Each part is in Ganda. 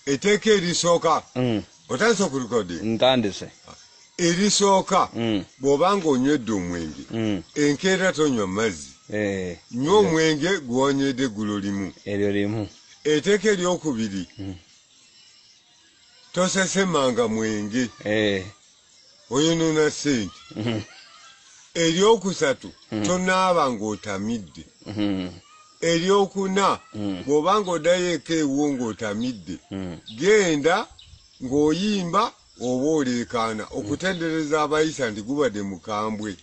Etteeka erisooka otandise okulikodinga ntandise erisooka bw'obanga onywedde omwenge enkeera tonywa mazzi nywa omwenge gw'onywedde eggulo limu eryo limu. etteeka eryokubiri tosesemanga mwenge oyonoona ssente. Eryokusatu tonaaba ng'otamidde. Eryokuna bw'obanga oddayo eka ewo ng'otamidde genda ng'oyimba oba oleekaana okutendereza abayisa nti gubadde mukambwe.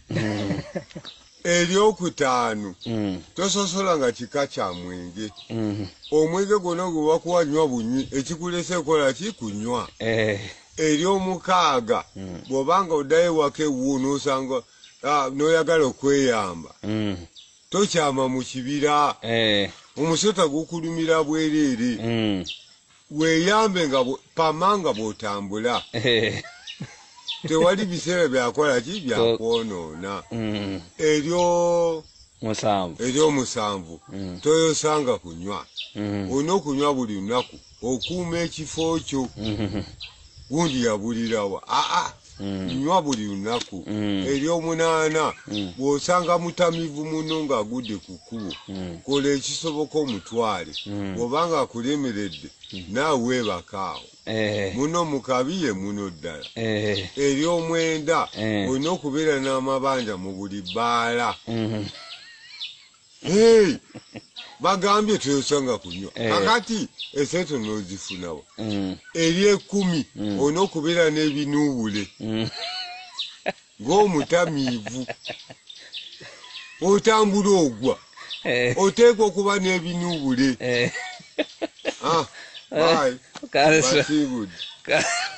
Eryokutaano tososola nga kika kya mwenge. Omwenge gwonna gwe bakuwa nywa bunywi ekikulese ekola ki kunywa. Eryomukaaga bw'obanga oddayo ewaka ewuwo n'osanga n'oyagala okweyamba tokyama mu kibira omusota gukulumira bwereere weeyambe nga pamanga bw'otambula tewali biseera byakola ki byakwonoona. Eryomusanvu toyosanga kunywa. Olina okunywa buli lunaku okuuma ekifo kyo. Gundi yabulirawa nywa buli lunaku. Eryomunaana bw'osanga mutamivu muno ng'agudde ku kkubo kola ekisoboka omutwale. Bw'obanga akulemeredde naawe weebakaawo muno mukabi ye muno ddala. Eryomwenda olina okubeera n'amabanja mu buli bbaala. Bagambye toyosanga kunywa kakati esente n'ozifunawa. Ery'ekumi olina okubeera n'ebinuubule ng'omutamiivu otambula ogwa oteekwa okuba n'ebinuubule. Bye.